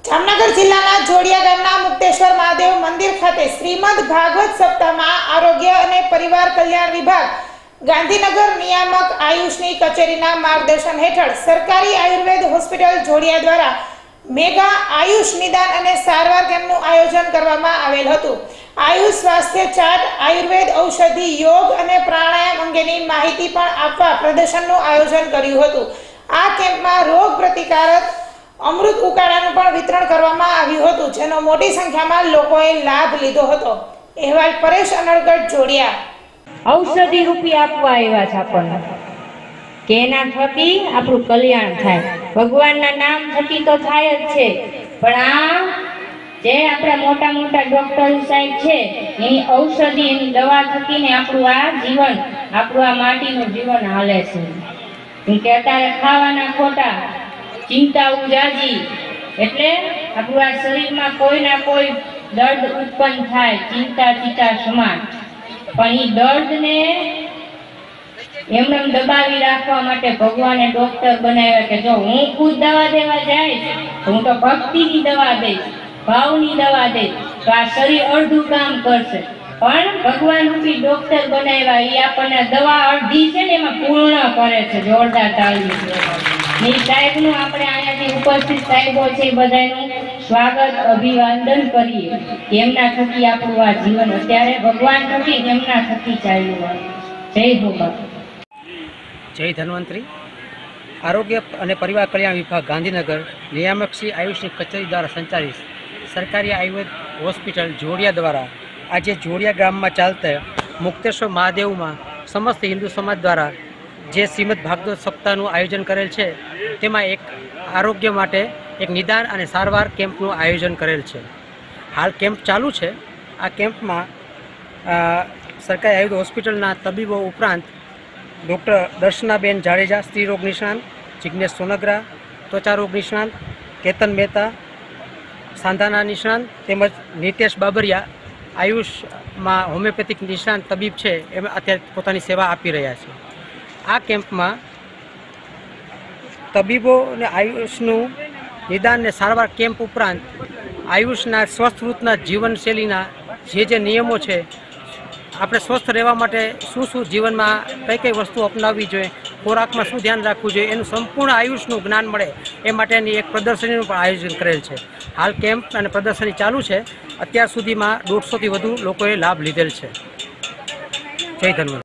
જામનગર જિલ્લાના જોડિયા ગામના મુક્તેશ્વર મહાદેવ મંદિર ખાતે શ્રીમદ ભાગવત સપ્તાહમાં આરોગ્ય અને પરિવાર કલ્યાણ વિભાગ ગાંધીનગર નિયામક આયુષની કચેરીના માર્ગદર્શન હેઠળ સરકારી આયુર્વેદ હોસ્પિટલ જોડિયા દ્વારા મેગા આયુષ નિદાન અને સારવાર કેમ્પનું આયોજન કરવામાં આવેલ હતું। આયુષ સ્વાસ્થ્ય ચાર્ટ, આયુર્વેદ ઔષધિ, યોગ અને પ્રાણાયામ અંગેની માહિતી પણ આપવા પ્રદર્શનનું આયોજન કર્યું હતું। આ કેમ્પમાં રોગ પ્રતિકારક અમૃત ઉકાળાનું પણ વિતરણ કરવામાં આવ્યું હતું, જેનો મોટી સંખ્યામાં લોકોએ લાભ લીધો હતો। અહેવાલ પરેશ અનડગઢ, જોડિયા। ઔષધિ રૂપી આપવા આવ્યા છે આપણને કે એના થકી આપણું કલ્યાણ થાય। ભગવાનના નામ થકી તો થાય જ છે, પણ આ જે આપણા મોટા મોટા ડોક્ટર સાહેબ છે એની ઔષધિ, એની દવા થકી ને આપણું આ જીવન, આપણું આ માટીનું જીવન હાલે છે। કે અત્યારે ખાવાના ખોટા, ચિંતાઓ જાજી, એટલે આપણું આ શરીરમાં કોઈ ના કોઈ દર્દ ઉત્પન્ન થાય, ચિંતા સમાન। પણ એ દર્દને એમને દબાવી રાખવા માટે ભગવાને ડોક્ટર બનાવ્યા કે જો હું ખુદ દવા દેવા જઈશ તો હું તો ભક્તિની દવા દઈશ, ભાવની દવા દઈશ, તો આ શરીર અડધું કામ કરશે। પણ ભગવાન રૂપી ડોક્ટર બનાવ્યા, એ આપણને દવા અડધી છે ને એમાં પૂર્ણ કરે છે। જોરદાર તાળી એ સાહેબનું આપણે અહીંયાથી ઉપસ્થિત સાહેબો છે બધાનું સ્વાગત, અભિવાદન કરીએ। એમના થકી આપણું આ જીવન અત્યારે ભગવાન થકી એમના થકી ચાલ્યું। જય ભગવાન, જય ધન્વંતરી। આરોગ્ય અને પરિવાર કલ્યાણ વિભાગ ગાંધીનગર નિયામક શ્રી આયુષની કચેરી દ્વારા સંચાલિત સરકારી આયુર્વેદ હોસ્પિટલ જોડિયા દ્વારા આજે જોડિયા ગામમાં ચાલતા મુક્તેશ્વર મહાદેવમાં સમસ્ત હિન્દુ સમાજ દ્વારા જે શ્રીમદ ભાગવત સપ્તાહનું આયોજન કરેલ છે, તેમાં એક આરોગ્ય માટે એક નિદાન અને સારવાર કેમ્પનું આયોજન કરેલ છે। હાલ કેમ્પ ચાલુ છે। આ કેમ્પમાં સરકારી આયુર્વેદ હોસ્પિટલના તબીબો ઉપરાંત ડૉક્ટર દર્શનાબેન જાડેજા સ્ત્રી રોગ નિષ્ણાંત, જિગ્નેશ સોનગરા ત્વચા રોગ નિષ્ણાંત, કેતન મહેતા સાંધાના નિષ્ણાંત તેમજ નીતેશ બાબરિયા આયુષમાં હોમિયોપેથિક નિષ્ણાંત તબીબ છે, એમ અત્યારે પોતાની સેવા આપી રહ્યા છે। આ કેમ્પમાં તબીબોને આયુષનું નિદાન અને સારવાર કેમ્પ ઉપરાંત આયુષના સ્વસ્થવૃત્તના જીવનશૈલીના જે નિયમો છે, આપણે સ્વસ્થ રહેવા માટે શું જીવનમાં કઈ વસ્તુ અપનાવવી જોઈએ, ખોરાકમાં શું ધ્યાન રાખવું જોઈએ, એનું સંપૂર્ણ આયુષનું જ્ઞાન મળે એ માટેની એક પ્રદર્શનીનું પણ આયોજન કરેલ છે। હાલ કેમ્પ અને પ્રદર્શની ચાલુ છે। અત્યાર સુધીમાં 150થી વધુ લોકોએ લાભ લીધેલ છે। જય ધન્યવાદ।